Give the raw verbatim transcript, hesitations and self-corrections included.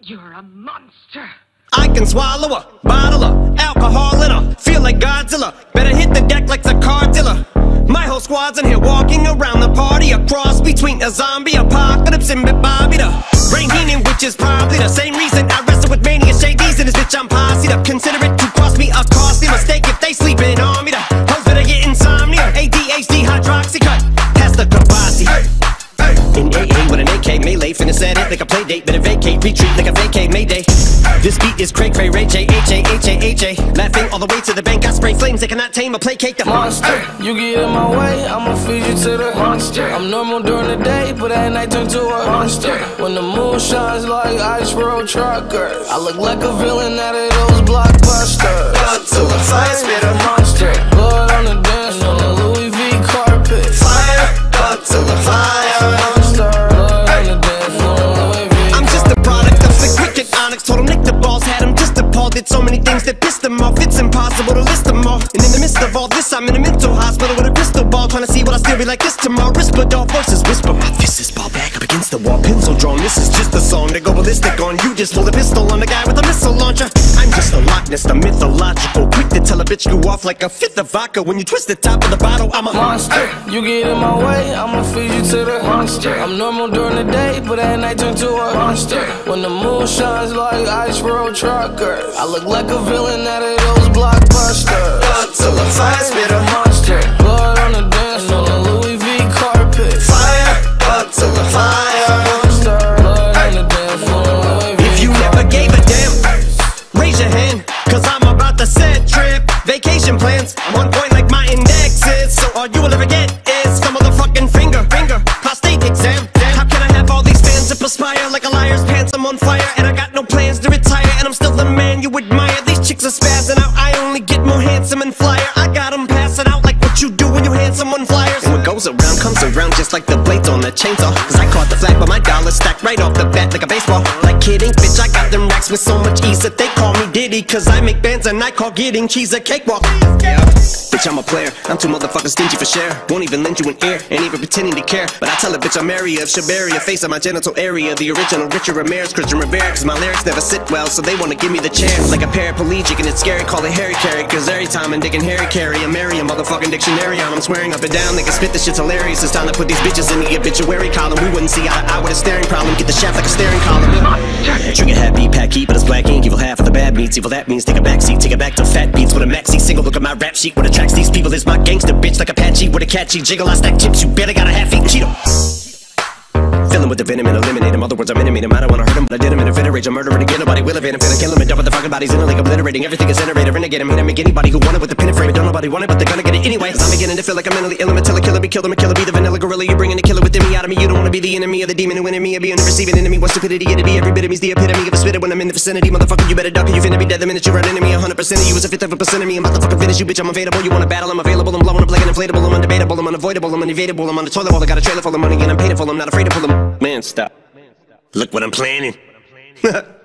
You're a monster. I can swallow a bottle of alcohol in her. Feel like Godzilla. Better hit the deck like the car dealer. My whole squad's in here walking around the party. A cross between a zombie apocalypse and Bobby the Brain Heenan, which is probably the same reason I wrestle with mania. Shady's in this bitch, I'm posse'd up. Consider it to cost me a costly mistake if they sleepin on me. The hoes better get insomnia. A D H D hydroxy cut. Pass the capacity. In A A with an A K melee, finna set it like a play date. Better vacate, retreat like a vacate mayday. This beat is cray cray, Ray J, H A, H A, H A. Laughing all the way to the bank, I spray flames. They cannot tame or placate the monster. You get in my way, I'ma feed you to the monster. I'm normal during the day, but at night turn to a monster. When the moon shines like ice road truckers, I look like a villain out of those blockbusters. Godzilla, fire spitter, monster. Blood on the dance on the Louis V carpet. Fire, Godzilla, fire. Told him nick the balls, had him just appalled. Did so many things that pissed him off, it's impossible to list them all. And in the midst of all this, I'm in a mental hospital with a crystal ball, trying to see what I'll still be like this tomorrow. Whisper, dog voices whisper, my fist is ball back up against the wall, pencil drawn. This is just a song to go ballistic on. You just pull a pistol on the guy with a missile launcher. I'm just a Loch Ness, the mythological, quick to tell a bitch you off like a fifth of vodka. When you twist the top of the bottle, I'm a monster. You get in my way, I'ma feed you to the monster. I'm normal during the day, but at night turn to a monster. When the moon shines like ice road truckers, I look like a villain out of those blockbusters. Godzilla, fire spitter, monster. Blood on the dance on the Louis V carpet. Fire, Godzilla, fire. Monster. Blood on the dance on the Louis V If you never gave a damn, raise your hand, cause I'm about to set trip. Vacation plans, one point like my index is. So all you will ever get is some motherfucking finger, finger, prostate exam. How can I have all these fans that perspire like a liar's pants? I'm on fire and I got no plans to retire, and I'm still the man you admire. These chicks are spazzing out, I only get more handsome and flyer. I got them passing out like what you do when you hand someone flyers. And what goes around comes around just like the blades on the chainsaw. Cause I caught the flag but my dollar stacked right off the bat like a baseball. Like kidding, bitch, I got them racks with so much ease that they call me Diddy. Cause I make bands and I call getting cheese a cakewalk. Yeah, bitch, I'm a player, I'm too motherfucking stingy for share. Won't even lend you an ear, ain't even pretending to care. But I tell a bitch I'm area of Shabaria, face on my genital area. The original Richard Ramirez, Christian Rivera. Cause my lyrics never sit well, so they wanna give me the chair. Like a paraplegic and it's scary, call it Harry Carry. Cause every time I'm digging Harry Carry, I'm marry a motherfucking dictionary on. I'm swearing up and down, they can spit this shit's hilarious. It's time to put these bitches in the obituary column. We wouldn't see eye to eye with a staring problem. Get the shaft like a staring column. Trigger happy, pack heat, but it's black ink. Evil half of the bad meats. Evil that means take a backseat, take it back to fat beats with a maxi single. Look at my rap sheet. What attracts these people is my gangster bitch like Apache with a catchy jiggle. I stack chips, you better got a half-eaten Cheeto. Filling with the venom and eliminate him. Other words, I'm intimate him. I don't wanna hurt him, but I did him in a fit of rage. I'm murdering again, nobody will evade him. Finna kill him and dump the fucking bodies in a lake, obliterating everything is iterated. Renegade him, hit him, make anybody who want it with the pin and frame. Don't nobody want it, but they're gonna get it anyway. Cause I'm beginning to feel like I'm mentally ill. I'm until a killer be killed, I'm a killer, be the vanilla gorilla. You're bringing the killer within me out of me. You don't wanna be the enemy of the demon who in me. I'll be in the receiving enemy. What stupidity it'd be. Every bit of me's the epitome of a spitter when I'm in the vicinity. Motherfucker, you better duck or you finna be dead the minute you run into me. A hundred percent of you is a fifth of a percent of me. I'm about to fucking finish you, bitch. I'm available. You wanna battle? I'm available. I'm blowing up like an inflatable. I'm undebatable. I'm unavoidable. I'm unevadable. I'm on the toilet bowl. I got a trailer full of money and I'm paid for. I'm not afraid to pull them. Man, stop. Look what I'm planning.